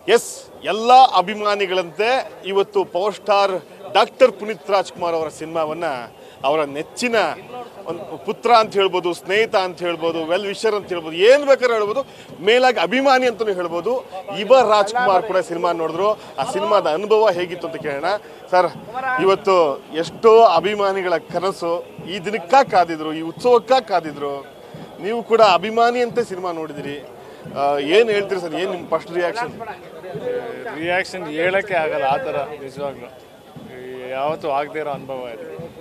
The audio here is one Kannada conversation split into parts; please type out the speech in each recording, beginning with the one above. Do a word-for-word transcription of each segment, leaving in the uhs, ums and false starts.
ಎಸ್ ಎಲ್ಲ ಅಭಿಮಾನಿಗಳಂತೆ ಇವತ್ತು power star doctor Puneeth Rajkumar ಅವರ ಸಿನಿಮಾವನ್ನು ಅವರ ನೆಚ್ಚಿನ ಒಂದು ಪುತ್ರ ಅಂತ ಹೇಳ್ಬೋದು, ಸ್ನೇಹಿತ ಅಂತ ಹೇಳ್ಬೋದು, ವೆಲ್ ವಿಶರ್ ಅಂತ ಹೇಳ್ಬೋದು, ಏನು ಬೇಕಾದ್ರೂ ಹೇಳ್ಬೋದು, ಮೇಲಾಗಿ ಅಭಿಮಾನಿ ಅಂತಲೂ ಹೇಳ್ಬೋದು. ಯುವ ರಾಜ್ಕುಮಾರ್ ಕೂಡ ಸಿನಿಮಾ ನೋಡಿದ್ರು. ಆ ಸಿನಿಮಾದ ಅನುಭವ ಹೇಗಿತ್ತು ಅಂತ ಕೇಳೋಣ. ಸರ್, ಇವತ್ತು ಎಷ್ಟೋ ಅಭಿಮಾನಿಗಳ ಕನಸು ಈ ದಿನಕ್ಕಾಗಿ ಕಾದಿದ್ರು, ಈ ಉತ್ಸವಕ್ಕಾಗಿ ಕಾದಿದ್ರು. ನೀವು ಕೂಡ ಅಭಿಮಾನಿ ಅಂತ ಸಿನಿಮಾ ನೋಡಿದಿರಿ. ಏನು ಹೇಳ್ತೀರಿ ಸರ್? ಏನು ನಿಮ್ಮ ಫಸ್ಟ್ ರಿಯಾಕ್ಷನ್? ರಿಯಾಕ್ಷನ್ ಹೇಳೋಕ್ಕೆ ಆಗಲ್ಲ ಆ ಥರ. ನಿಜವಾಗ್ಲೂ ಯಾವತ್ತೂ ಆಗದೇ ಇರೋ ಅನುಭವ ಇದೆ.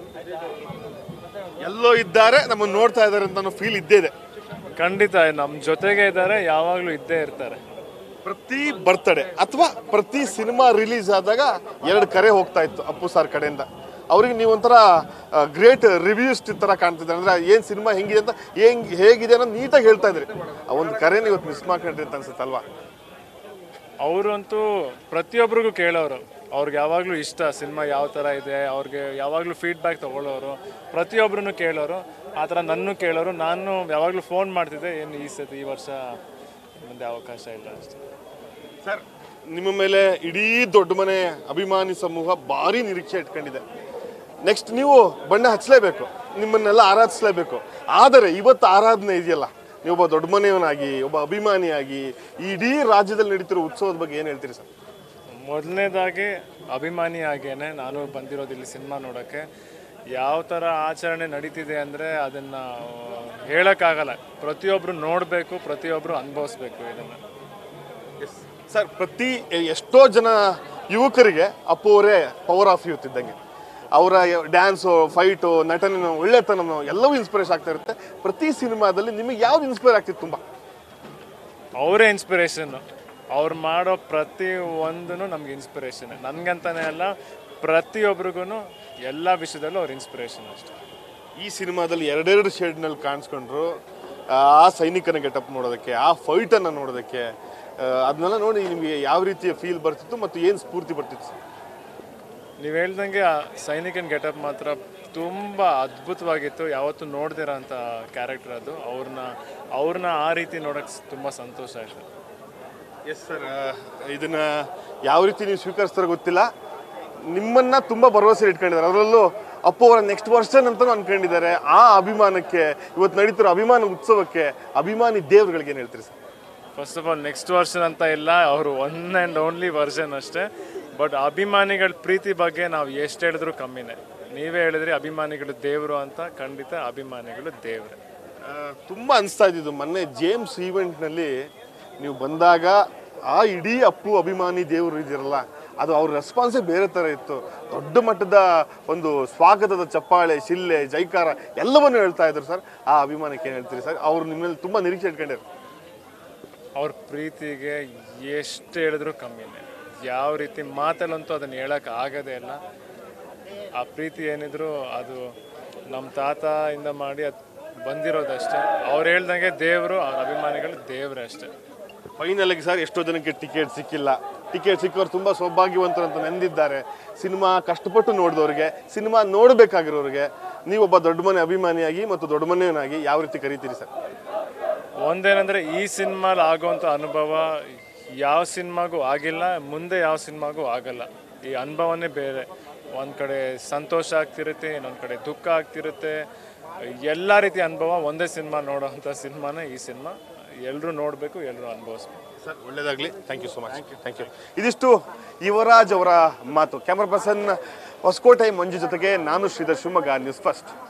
ಎಲ್ಲೋ ಇದ್ದಾರೆ, ನಮ್ಮನ್ನು ನೋಡ್ತಾ ಇದ್ದಾರೆ ಅಂತ ಫೀಲ್ ಇದ್ದೇ ಇದೆ. ಖಂಡಿತ ನಮ್ಮ ಜೊತೆಗೆ ಇದ್ದಾರೆ, ಯಾವಾಗಲೂ ಇದ್ದೇ ಇರ್ತಾರೆ. ಪ್ರತಿ ಬರ್ತಡೇ ಅಥವಾ ಪ್ರತಿ ಸಿನಿಮಾ ರಿಲೀಸ್ ಆದಾಗ ಎರಡು ಕರೆ ಹೋಗ್ತಾ ಇತ್ತು ಅಪ್ಪು ಸರ್ ಕಡೆಯಿಂದ. ಅವ್ರಿಗೆ ನೀವು ಒಂಥರ ಗ್ರೇಟ್ ರಿವ್ಯೂಸ್ ಥರ ಕಾಣ್ತಿದ್ದಾರೆ. ಅಂದರೆ ಏನು ಸಿನಿಮಾ ಹೆಂಗಿದೆ ಅಂತ, ಹೆಂಗೆ ಹೇಗಿದೆ ಅನ್ನೋದು ನೀಟಾಗಿ ಹೇಳ್ತಾ ಇದ್ರಿ. ಆ ಒಂದು ಕರೆನ ಇವತ್ತು ಮಿಸ್ ಮಾಡ್ಕೊಂಡ್ರಿ ಅಂತ ಅನ್ಸುತ್ತಲ್ವಾ? ಅವರು ಅಂತೂ ಪ್ರತಿಯೊಬ್ಬರಿಗೂ ಕೇಳೋರು. ಅವ್ರಿಗೆ ಯಾವಾಗಲೂ ಇಷ್ಟ ಸಿನಿಮಾ ಯಾವ ಥರ ಇದೆ, ಅವ್ರಿಗೆ ಯಾವಾಗಲೂ ಫೀಡ್ಬ್ಯಾಕ್ ತೊಗೊಳ್ಳೋರು, ಪ್ರತಿಯೊಬ್ಬರೂ ಕೇಳೋರು. ಆ ಥರ ನನ್ನೂ ಕೇಳೋರು. ನಾನು ಯಾವಾಗಲೂ ಫೋನ್ ಮಾಡ್ತಿದ್ದೆ, ಏನು ಈ ಸತಿ ಈ ವರ್ಷ ಮುಂದೆ ಅವಕಾಶ ಇಲ್ಲ ಅಷ್ಟೇ. ಸರ್, ನಿಮ್ಮ ಮೇಲೆ ಇಡೀ ದೊಡ್ಡ ಮನೆ ಅಭಿಮಾನಿ ಸಮೂಹ ಭಾರಿ ನಿರೀಕ್ಷೆ ಇಟ್ಕೊಂಡಿದೆ. ನೆಕ್ಸ್ಟ್ ನೀವು ಬಣ್ಣ ಹಚ್ಚಲೇಬೇಕು, ನಿಮ್ಮನ್ನೆಲ್ಲ ಆರಾಧಿಸಲೇಬೇಕು. ಆದರೆ ಇವತ್ತು ಆರಾಧನೆ ಇದೆಯಲ್ಲ, ನೀವೊಬ್ಬ ದೊಡ್ಡ ಮನೆಯವನಾಗಿ, ಒಬ್ಬ ಅಭಿಮಾನಿಯಾಗಿ ಇಡೀ ರಾಜ್ಯದಲ್ಲಿ ನಡೀತಿರೋ ಉತ್ಸವದ ಬಗ್ಗೆ ಏನು ಹೇಳ್ತೀರಿ ಸರ್? ಮೊದಲನೇದಾಗಿ ಅಭಿಮಾನಿಯಾಗೇನೆ ನಾನು ಬಂದಿರೋದು ಇಲ್ಲಿ ಸಿನಿಮಾ ನೋಡೋಕ್ಕೆ. ಯಾವ ಥರ ಆಚರಣೆ ನಡೀತಿದೆ ಅಂದರೆ ಅದನ್ನು ಹೇಳೋಕ್ಕಾಗಲ್ಲ. ಪ್ರತಿಯೊಬ್ಬರು ನೋಡಬೇಕು, ಪ್ರತಿಯೊಬ್ಬರು ಅನುಭವಿಸ್ಬೇಕು ಇದನ್ನು. ಎಸ್ ಸರ್, ಪ್ರತಿ ಎಷ್ಟೋ ಜನ ಯುವಕರಿಗೆ ಅಪ್ಪು ಅವರೇ ಪವರ್ ಆಫ್ ಯೂತ್ ಇದ್ದಂಗೆ. ಅವರ ಡ್ಯಾನ್ಸು, ಫೈಟು, ನಟನೆನೋ, ಒಳ್ಳೆತನನೋ ಎಲ್ಲವೂ ಇನ್ಸ್ಪಿರೇಷನ್ ಆಗ್ತಾ ಇರುತ್ತೆ. ಪ್ರತಿ ಸಿನಿಮಾದಲ್ಲಿ ನಿಮಗೆ ಯಾವ್ದು ಇನ್ಸ್ಪೈರ್ ಆಗ್ತಿತ್ತು ತುಂಬ? ಅವರೇ ಇನ್ಸ್ಪಿರೇಷನ್ನು. ಅವ್ರು ಮಾಡೋ ಪ್ರತಿ ಒಂದೂ ನಮ್ಗೆ ಇನ್ಸ್ಪಿರೇಷನ್. ನನಗಂತಾನೆ ಅಲ್ಲ, ಪ್ರತಿಯೊಬ್ರಿಗೂ ಎಲ್ಲ ವಿಷಯದಲ್ಲೂ ಅವ್ರ ಇನ್ಸ್ಪಿರೇಷನ್ ಅಷ್ಟೇ. ಈ ಸಿನಿಮಾದಲ್ಲಿ ಎರಡೆರಡು ಶೇಡ್ನಲ್ಲಿ ಕಾಣಿಸ್ಕೊಂಡ್ರು. ಆ ಸೈನಿಕನ ಗೆಟಪ್ ನೋಡೋದಕ್ಕೆ, ಆ ಫೈಟನ್ನು ನೋಡೋದಕ್ಕೆ, ಅದನ್ನೆಲ್ಲ ನೋಡಿ ನಿಮಗೆ ಯಾವ ರೀತಿಯ ಫೀಲ್ ಬರ್ತಿತ್ತು ಮತ್ತು ಏನು ಸ್ಫೂರ್ತಿ ಬರ್ತಿತ್ತು? ನೀವು ಹೇಳ್ದಂಗೆ ಆ ಸೈನಿಕನ ಗೆಟಪ್ ಮಾತ್ರ ತುಂಬ ಅದ್ಭುತವಾಗಿತ್ತು. ಯಾವತ್ತೂ ನೋಡ್ದಿರೋ ಅಂಥ ಕ್ಯಾರೆಕ್ಟರ್ ಅದು. ಅವ್ರನ್ನ ಅವ್ರನ್ನ ಆ ರೀತಿ ನೋಡೋಕ್ಕೆ ತುಂಬ ಸಂತೋಷ ಆಯಿತು. ಎಸ್ ಸರ್, ಇದನ್ನು ಯಾವ ರೀತಿ ನೀವು ಸ್ವೀಕರಿಸ್ತಾರೆ ಗೊತ್ತಿಲ್ಲ. ನಿಮ್ಮನ್ನು ತುಂಬ ಭರವಸೆ ಇಟ್ಕೊಂಡಿದ್ದಾರೆ. ಅದರಲ್ಲೂ ಅಪ್ಪು ಅವರ ನೆಕ್ಸ್ಟ್ ವರ್ಷನ್ ಅಂತಲೂ ಅಂದ್ಕೊಂಡಿದ್ದಾರೆ. ಆ ಅಭಿಮಾನಕ್ಕೆ, ಇವತ್ತು ನಡೀತಿರೋ ಅಭಿಮಾನ ಉತ್ಸವಕ್ಕೆ, ಅಭಿಮಾನಿ ದೇವ್ರುಗಳಿಗೆ ಏನು ಹೇಳ್ತೀರಿ sir? First of all next version ಅಂತ ಇಲ್ಲ, ಅವರು ಒನ್ ಆ್ಯಂಡ್ ಓನ್ಲಿ ವರ್ಷನ್ ಅಷ್ಟೇ. ಬಟ್ ಅಭಿಮಾನಿಗಳ ಪ್ರೀತಿ ಬಗ್ಗೆ ನಾವು ಎಷ್ಟು ಹೇಳಿದ್ರು ಕಮ್ಮಿನೇ. ನೀವೇ ಹೇಳಿದ್ರಿ ಅಭಿಮಾನಿಗಳು ದೇವರು ಅಂತ. ಖಂಡಿತ ಅಭಿಮಾನಿಗಳು ದೇವ್ರೆ. ತುಂಬ ಅನಿಸ್ತಾ ಇದ್ದಿದ್ದು ಮೊನ್ನೆ ಜೇಮ್ಸ್ ಈವೆಂಟ್ನಲ್ಲಿ ನೀವು ಬಂದಾಗ, ಆ ಇಡೀ ಅಪ್ಪು ಅಭಿಮಾನಿ ದೇವರು ಇದಿರಲ್ಲ, ಅದು ಅವ್ರ ರೆಸ್ಪಾನ್ಸೇ ಬೇರೆ ಥರ ಇತ್ತು. ದೊಡ್ಡ ಮಟ್ಟದ ಒಂದು ಸ್ವಾಗತದ ಚಪ್ಪಾಳೆ, ಶಿಲ್ಲೆ, ಜೈಕಾರ ಎಲ್ಲವನ್ನೂ ಹೇಳ್ತಾ ಇದ್ರು ಸರ್. ಆ ಅಭಿಮಾನಕ್ಕೆ ಏನು ಹೇಳ್ತೀರಿ ಸರ್? ಅವ್ರು ನಿಮ್ಮಲ್ಲಿ ತುಂಬ ನಿರೀಕ್ಷೆ ಇಟ್ಕೊಂಡಿರು. ಅವ್ರ ಪ್ರೀತಿಗೆ ಎಷ್ಟು ಹೇಳಿದ್ರು ಕಮ್ಮಿನೇ. ಯಾವ ರೀತಿ ಮಾತಲ್ಲಂತೂ ಅದನ್ನು ಹೇಳೋಕೆ ಆಗೋದೇ ಇಲ್ಲ. ಆ ಪ್ರೀತಿ ಏನಿದ್ರು ಅದು ನಮ್ಮ ತಾತ ಇಂದ ಮಾಡಿ ಅದು ಬಂದಿರೋದಷ್ಟೇ. ಅವ್ರು ಹೇಳ್ದಂಗೆ ದೇವರು, ಅವ್ರ ಅಭಿಮಾನಿಗಳು ದೇವ್ರೆ ಅಷ್ಟೇ. ಫೈನಲ್ಗೆ ಸರ್, ಎಷ್ಟೋ ಜನಕ್ಕೆ ಟಿಕೆಟ್ ಸಿಕ್ಕಿಲ್ಲ. ಟಿಕೆಟ್ ಸಿಕ್ಕವ್ರು ತುಂಬ ಸೌಭಾಗ್ಯವಂತರು ಅಂತ ನೆಂದಿದ್ದಾರೆ. ಸಿನಿಮಾ ಕಷ್ಟಪಟ್ಟು ನೋಡಿದವ್ರಿಗೆ, ಸಿನಿಮಾ ನೋಡಬೇಕಾಗಿರೋರಿಗೆ ನೀವೊಬ್ಬ ದೊಡ್ಡ ಮನೆ ಅಭಿಮಾನಿಯಾಗಿ ಮತ್ತು ದೊಡ್ಡ ಮನೆಯವನಾಗಿ ಯಾವ ರೀತಿ ಕರೀತೀರಿ ಸರ್? ಒಂದೇನಂದರೆ, ಈ ಸಿನಿಮಾಲಿ ಆಗೋವಂಥ ಅನುಭವ ಯಾವ ಸಿನಿಮಾಗೂ ಆಗಿಲ್ಲ, ಮುಂದೆ ಯಾವ ಸಿನಿಮಾಗೂ ಆಗಲ್ಲ. ಈ ಅನುಭವನೇ ಬೇರೆ. ಒಂದು ಕಡೆ ಸಂತೋಷ ಆಗ್ತಿರುತ್ತೆ, ಇನ್ನೊಂದು ಕಡೆ ದುಃಖ ಆಗ್ತಿರುತ್ತೆ. ಎಲ್ಲ ರೀತಿಯ ಅನುಭವ ಒಂದೇ ಸಿನಿಮಾ ನೋಡೋವಂಥ ಸಿನಿಮಾನೇ ಈ ಸಿನಿಮಾ. ಎಲ್ಲರೂ ನೋಡಬೇಕು, ಎಲ್ಲರೂ ಅನುಭವಿಸ್ಬೇಕು. ಸರ್, ಒಳ್ಳೆಯದಾಗಲಿ. Thank you so much. Thank you. ಇದಿಷ್ಟು ಯುವರಾಜ್ ಅವರ ಮಾತು. ಕ್ಯಾಮ್ರಾ ಪರ್ಸನ್ ಹೊಸಕೋಟೆ ಮಂಜು ಜೊತೆಗೆ ನಾನು ಶ್ರೀಧರ್, ಶಿವಮೊಗ್ಗ, ನ್ಯೂಸ್ ಫಸ್ಟ್.